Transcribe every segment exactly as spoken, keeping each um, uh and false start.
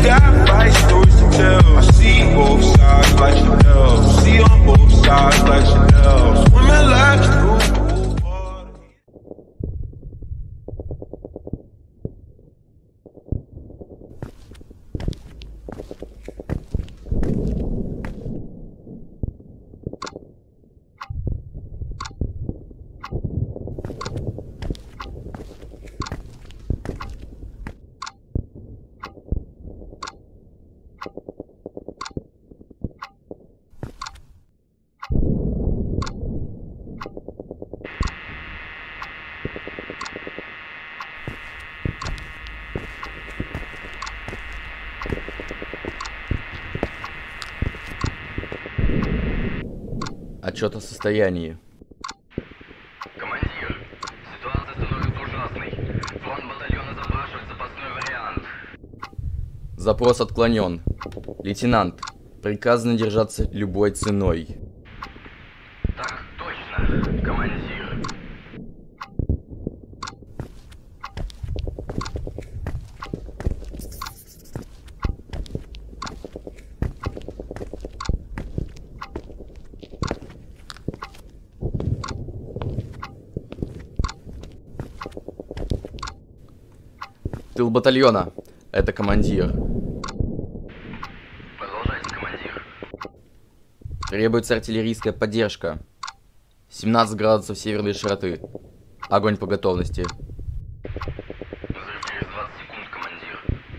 got right stories to tell. I see both sides like Chanel. See on both sides like Chanel. Swimming laps through. Отчет о состоянии. Командир, ситуация становится ужасной. Фронт батальона запрашивает запасной вариант. Запрос отклонен. Лейтенант, приказано держаться любой ценой. Так точно, командир. Тыл батальона. Это командир. Продолжайте, командир. Требуется артиллерийская поддержка. семнадцать градусов северной широты. Огонь по готовности. Взрыв через двадцать секунд, командир.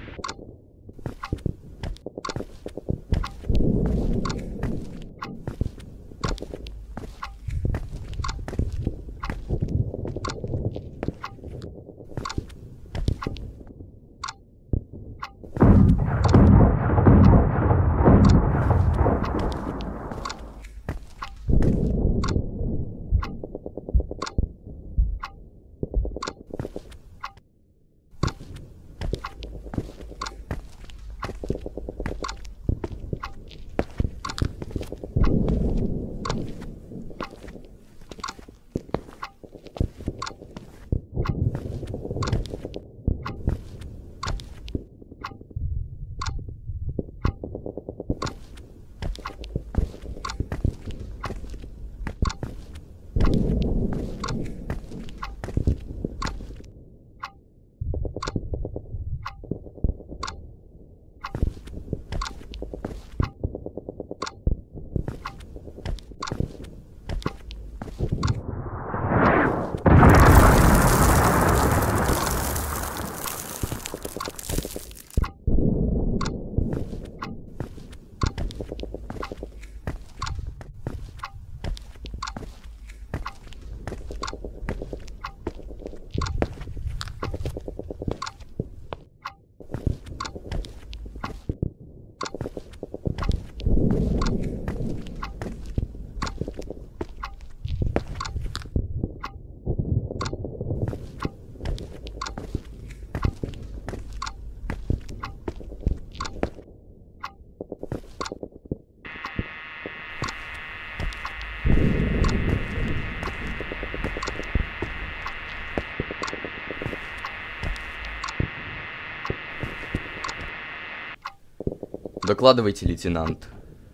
Докладывайте, лейтенант.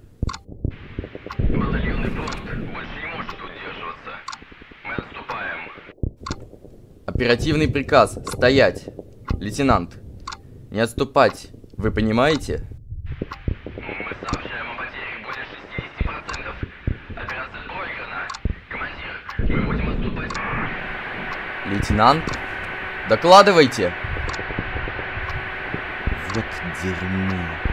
Батальонный фронт больше не может удерживаться. Мы отступаем. Оперативный приказ. Стоять. Лейтенант, не отступать. Вы понимаете? Мы сообщаем о потере более шестидесяти процентов. Операция проиграна. Командир, мы будем отступать. Лейтенант, докладывайте. Вот дерьмо.